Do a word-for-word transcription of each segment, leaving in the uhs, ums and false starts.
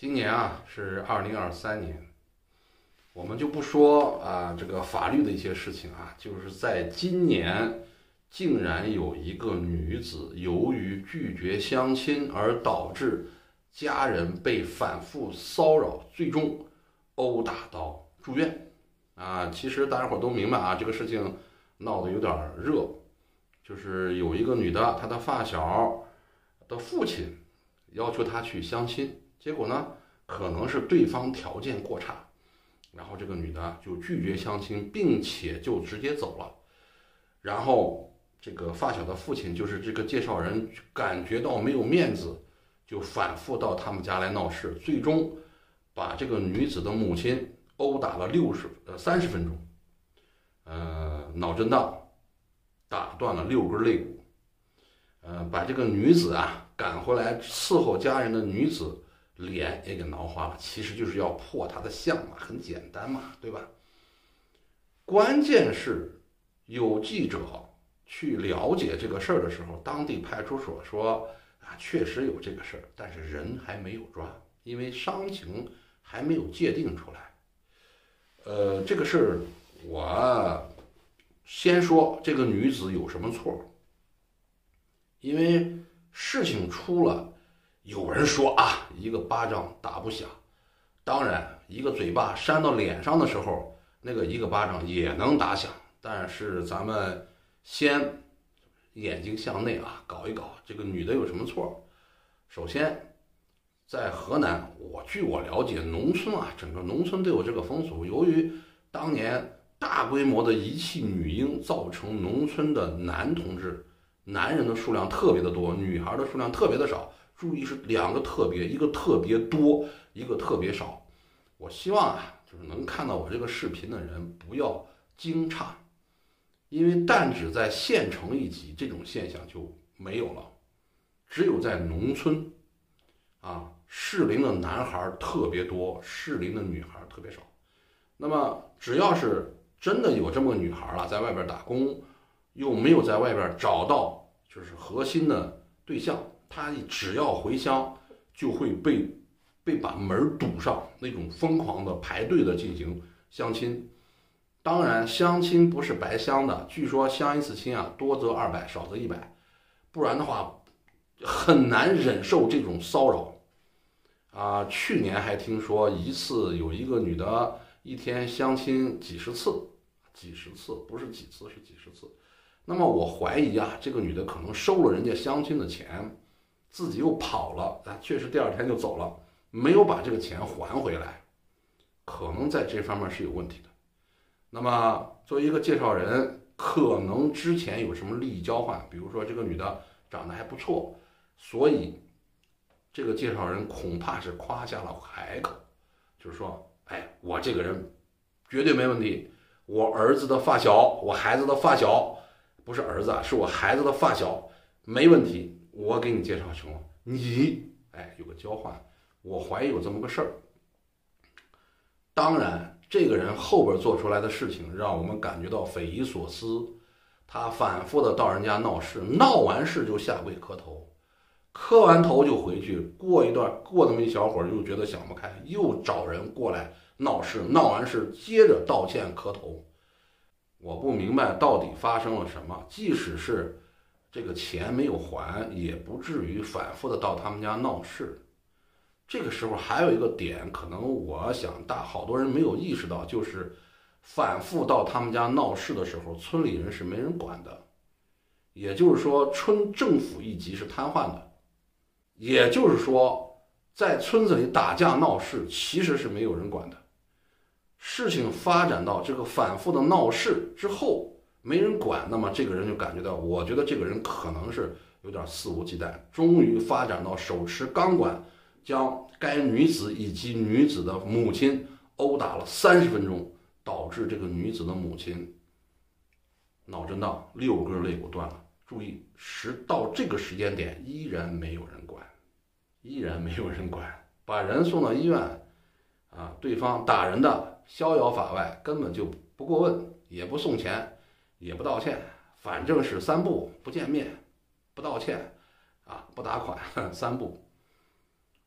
今年啊是二零二三年，我们就不说啊这个法律的一些事情啊，就是在今年，竟然有一个女子由于拒绝相亲而导致家人被反复骚扰，最终殴打到住院。啊，其实大家伙都明白啊，这个事情闹得有点热，就是有一个女的，她的发小的父亲要求她去相亲，结果呢，可能是对方条件过差，然后这个女的就拒绝相亲，并且就直接走了。然后这个发小的父亲，就是这个介绍人，感觉到没有面子，就反复到他们家来闹事，最终把这个女子的母亲殴打了六十呃三十分钟，呃脑震荡，打断了六根肋骨，呃把这个女子啊赶回来伺候家人的女子脸也给挠花了，其实就是要破她的相嘛，很简单嘛，对吧？关键是有记者去了解这个事儿的时候，当地派出所说啊，确实有这个事儿，但是人还没有抓，因为伤情还没有界定出来。呃，这个事儿我先说这个女子有什么错，因为事情出了，有人说啊，一个巴掌打不响，当然一个嘴巴扇到脸上的时候，那个一个巴掌也能打响，但是咱们先眼睛向内啊，搞一搞这个女的有什么错。首先在河南，我据我了解，农村啊，整个农村都有这个风俗。由于当年大规模的遗弃女婴，造成农村的男同志、男人的数量特别的多，女孩的数量特别的少。注意是两个特别，一个特别多，一个特别少。我希望啊，就是能看到我这个视频的人不要惊诧，因为但只在县城一级，这种现象就没有了，只有在农村。啊，适龄的男孩特别多，适龄的女孩特别少。那么，只要是真的有这么个女孩了，在外边打工，又没有在外边找到就是核心的对象，她只要回乡，就会被被把门堵上，那种疯狂的排队的进行相亲。当然，相亲不是白相的，据说相一次亲啊，多则二百，少则一百，不然的话很难忍受这种骚扰。啊，去年还听说一次有一个女的，一天相亲几十次，几十次不是几次是几十次。那么我怀疑啊，这个女的可能收了人家相亲的钱，自己又跑了，啊，确实第二天就走了，没有把这个钱还回来，可能在这方面是有问题的。那么作为一个介绍人，可能之前有什么利益交换，比如说这个女的长得还不错，所以这个介绍人恐怕是夸下了海口，就是说，哎，我这个人绝对没问题，我儿子的发小，我孩子的发小，不是儿子啊，是我孩子的发小，没问题，我给你介绍成了，你，哎，有个交换，我怀疑有这么个事儿。当然，这个人后边做出来的事情让我们感觉到匪夷所思，他反复的到人家闹事，闹完事就下跪磕头。磕完头就回去，过一段过那么一小会儿又觉得想不开，又找人过来闹事，闹完事接着道歉磕头。我不明白到底发生了什么，即使是这个钱没有还，也不至于反复的到他们家闹事。这个时候还有一个点，可能我想大好多人没有意识到，就是反复到他们家闹事的时候，村里人是没人管的，也就是说村政府一级是瘫痪的。也就是说，在村子里打架闹事其实是没有人管的。事情发展到这个反复的闹事之后，没人管，那么这个人就感觉到，我觉得这个人可能是有点肆无忌惮，终于发展到手持钢管，将该女子以及女子的母亲殴打了三十分钟，导致这个女子的母亲脑震荡，六根肋骨断了。注意，时到这个时间点依然没有人管，依然没有人管，把人送到医院，啊，对方打人的逍遥法外，根本就不过问，也不送钱，也不道歉，反正是三不：不见面，不道歉，啊，不打款，三不。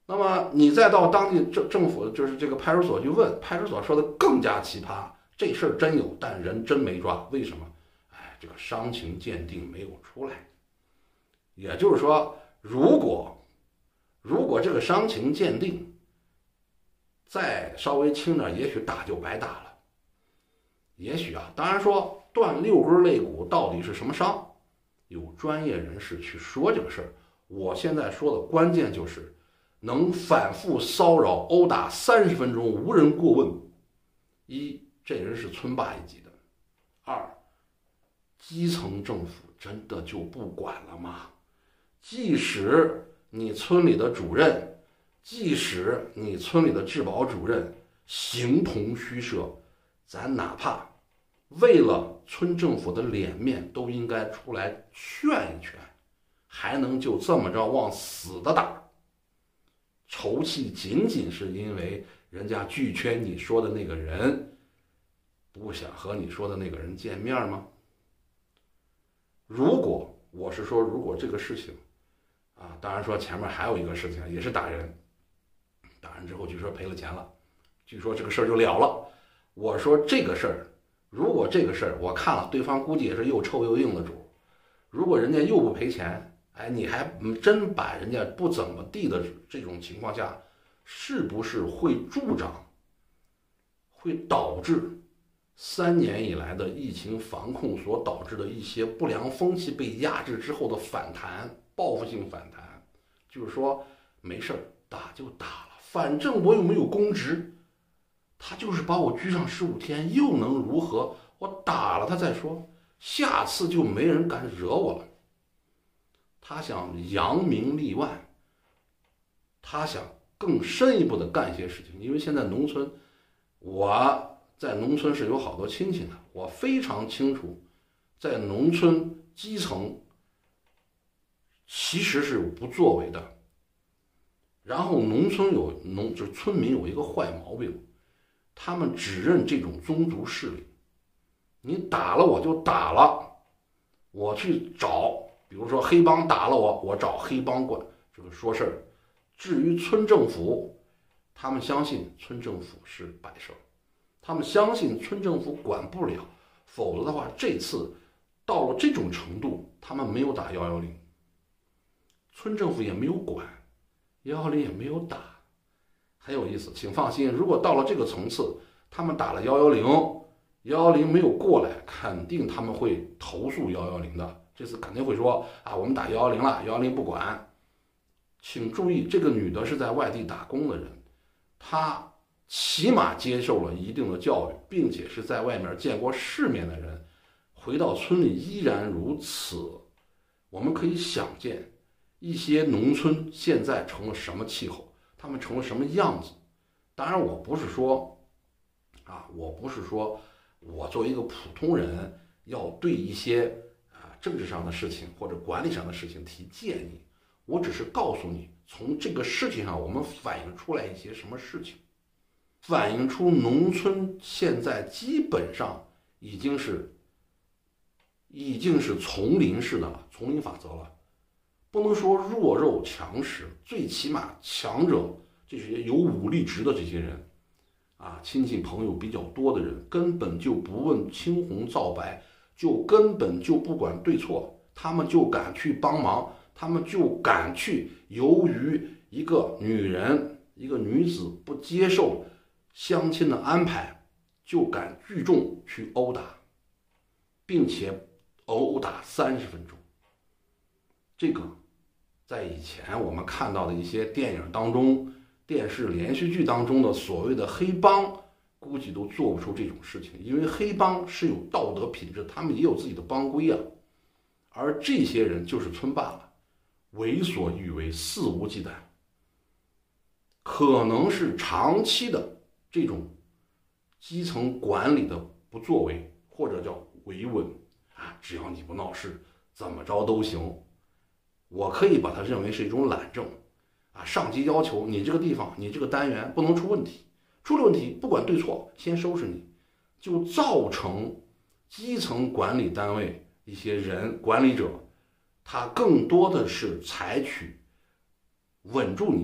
那么你再到当地政政府，就是这个派出所去问，派出所说的更加奇葩，这事儿真有，但人真没抓，为什么？哎，这个伤情鉴定没有出来。也就是说，如果如果这个伤情鉴定再稍微轻点，也许打就白打了。也许啊，当然说断六根肋骨到底是什么伤，有专业人士去说这个事儿。我现在说的关键就是能反复骚扰殴打三十分钟无人过问。一，这人是村霸一级的；二，基层政府真的就不管了吗？即使你村里的主任，即使你村里的治保主任形同虚设，咱哪怕为了村政府的脸面，都应该出来劝一劝，还能就这么着往死的打？仇气仅仅是因为人家拒缺你说的那个人，不想和你说的那个人见面吗？如果我是说，如果这个事情啊，当然说前面还有一个事情也是打人，打人之后据说赔了钱了，据说这个事儿就了了。我说这个事儿，如果这个事儿我看了，对方估计也是又臭又硬的主，如果人家又不赔钱，哎，你还真把人家不怎么地的这种情况下，是不是会助长，会导致三年以来的疫情防控所导致的一些不良风气被压制之后的反弹，报复性反弹？就是说没事儿，打就打了，反正我又没有公职，他就是把我拘上十五天，又能如何？我打了他再说，下次就没人敢惹我了。他想扬名立万，他想更深一步的干一些事情。因为现在农村，我在农村是有好多亲戚的，我非常清楚，在农村基层其实是有不作为的。然后农村有农就是村民有一个坏毛病，他们只认这种宗族势力，你打了我就打了，我去找，比如说黑帮打了我，我找黑帮管这个说事儿。至于村政府，他们相信村政府是摆设，他们相信村政府管不了，否则的话，这次到了这种程度，他们没有打幺幺零，村政府也没有管，幺幺零也没有打，很有意思。请放心，如果到了这个层次，他们打了幺幺零，幺幺零没有过来，肯定他们会投诉幺幺零的。这次肯定会说啊，我们打幺幺零了，幺幺零不管。请注意，这个女的是在外地打工的人，她起码接受了一定的教育，并且是在外面见过世面的人，回到村里依然如此。我们可以想见，一些农村现在成了什么气候，他们成了什么样子。当然，我不是说啊，我不是说我作为一个普通人要对一些啊政治上的事情或者管理上的事情提建议，我只是告诉你，从这个事情上我们反映出来一些什么事情，反映出农村现在基本上已经是已经是丛林式的了，丛林法则了。不能说弱肉强食，最起码强者这些有武力值的这些人啊，亲戚朋友比较多的人，根本就不问青红皂白，就根本就不管对错，他们就敢去帮忙，他们就敢去。由于一个女人，一个女子不接受相亲的安排，就敢聚众去殴打，并且殴打三十分钟。这个在以前我们看到的一些电影当中、电视连续剧当中的所谓的黑帮，估计都做不出这种事情，因为黑帮是有道德品质，他们也有自己的帮规啊。而这些人就是村霸了，为所欲为，肆无忌惮，可能是长期的这种基层管理的不作为，或者叫维稳啊，只要你不闹事，怎么着都行。我可以把它认为是一种懒政啊，上级要求你这个地方，你这个单元不能出问题，出了问题不管对错，先收拾你，就造成基层管理单位一些人管理者，他更多的是采取稳住你，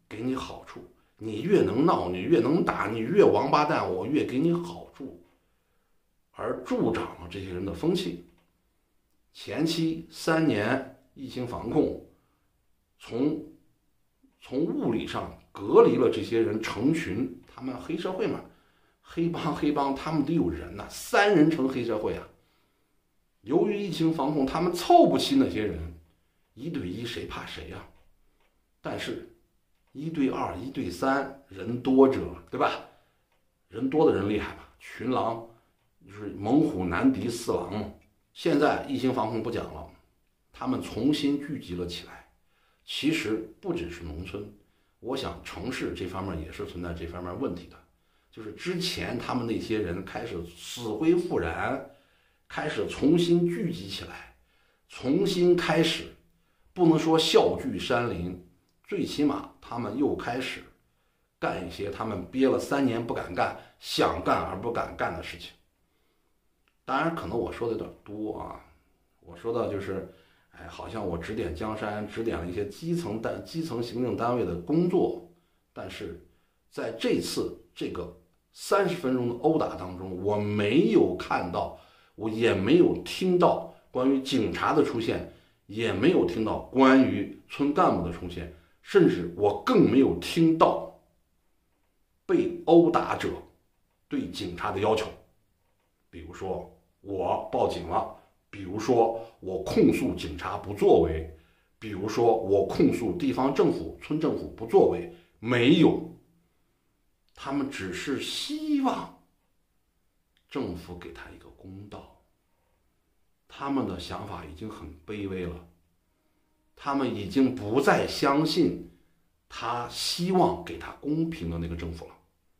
给你好处，你越能闹，你越能打，你越王八蛋，我越给你好处，而助长了这些人的风气。前期三年疫情防控，从从物理上隔离了这些人成群，他们黑社会嘛，黑帮黑帮他们得有人呐、啊，三人成黑社会啊。由于疫情防控，他们凑不齐那些人，一对一谁怕谁啊？但是，一对二、一对三，人多者，对吧？人多的人厉害吧？群狼就是猛虎难敌四狼嘛。现在疫情防控不讲了，他们重新聚集了起来。其实不只是农村，我想城市这方面也是存在这方面问题的。就是之前他们那些人开始死灰复燃，开始重新聚集起来，重新开始，不能说笑聚山林，最起码他们又开始干一些他们憋了三年不敢干，想干而不敢干的事情。当然可能我说的有点多啊，我说的就是哎，好像我指点江山，指点了一些基层单基层行政单位的工作，但是在这次这个三十分钟的殴打当中，我没有看到，我也没有听到关于警察的出现，也没有听到关于村干部的出现，甚至我更没有听到被殴打者对警察的要求，比如说我报警了，比如说我控诉警察不作为，比如说我控诉地方政府、村政府不作为，没有。他们只是希望政府给他一个公道。他们的想法已经很卑微了，他们已经不再相信他希望给他公平的那个政府了。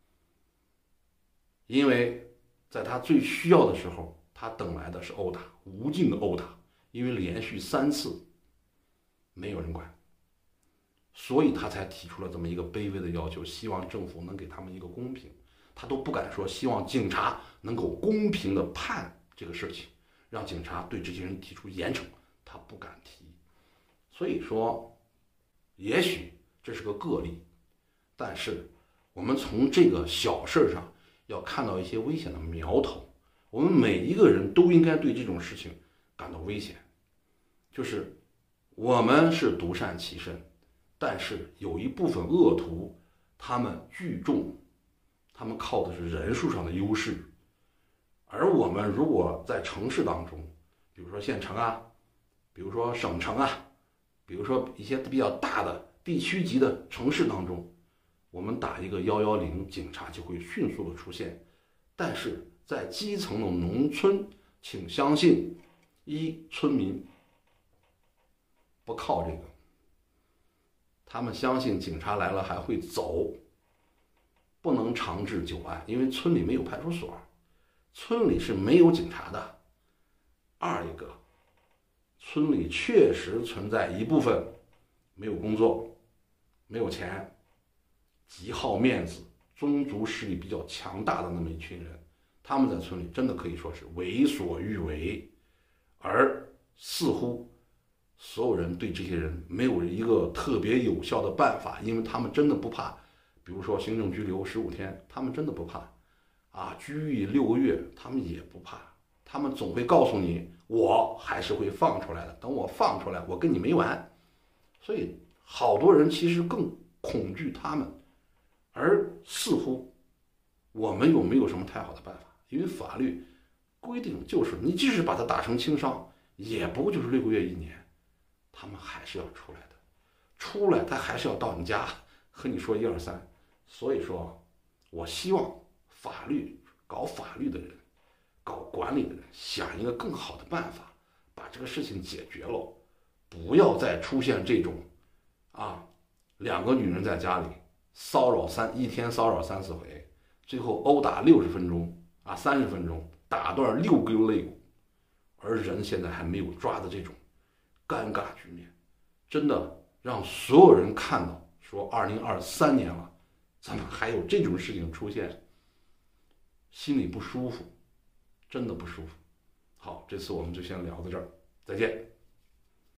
因为在他最需要的时候，他等来的是殴打，无尽的殴打，因为连续三次没有人管，所以他才提出了这么一个卑微的要求，希望政府能给他们一个公平。他都不敢说希望警察能够公平的判这个事情，让警察对这些人提出严惩，他不敢提。所以说，也许这是个个例，但是我们从这个小事上要看到一些危险的苗头。我们每一个人都应该对这种事情感到危险，就是我们是独善其身，但是有一部分恶徒，他们聚众，他们靠的是人数上的优势，而我们如果在城市当中，比如说县城啊，比如说省城啊，比如说一些比较大的地区级的城市当中，我们打一个幺幺零，警察就会迅速的出现。但是在基层的农村，请相信，一村民不靠这个，他们相信警察来了还会走，不能长治久安，因为村里没有派出所，村里是没有警察的。二一个，村里确实存在一部分没有工作、没有钱、极好面子、宗族势力比较强大的那么一群人，他们在村里真的可以说是为所欲为，而似乎所有人对这些人没有一个特别有效的办法，因为他们真的不怕，比如说行政拘留十五天，他们真的不怕啊，拘役六个月，他们也不怕，他们总会告诉你，我还是会放出来的，等我放出来，我跟你没完。所以好多人其实更恐惧他们，而似乎我们又没有什么太好的办法，因为法律规定就是你即使把他打成轻伤，也不过就是六个月一年，他们还是要出来的，出来他还是要到你家和你说一二三。所以说我希望法律搞法律的人，搞管理的人想一个更好的办法，把这个事情解决了，不要再出现这种啊，两个女人在家里骚扰三一天骚扰三四回，最后殴打六十分钟啊，三十分钟打断六根肋骨，而人现在还没有抓的这种尴尬局面，真的让所有人看到，说二零二三年了，咱们还有这种事情出现，心里不舒服，真的不舒服。好，这次我们就先聊到这儿，再见。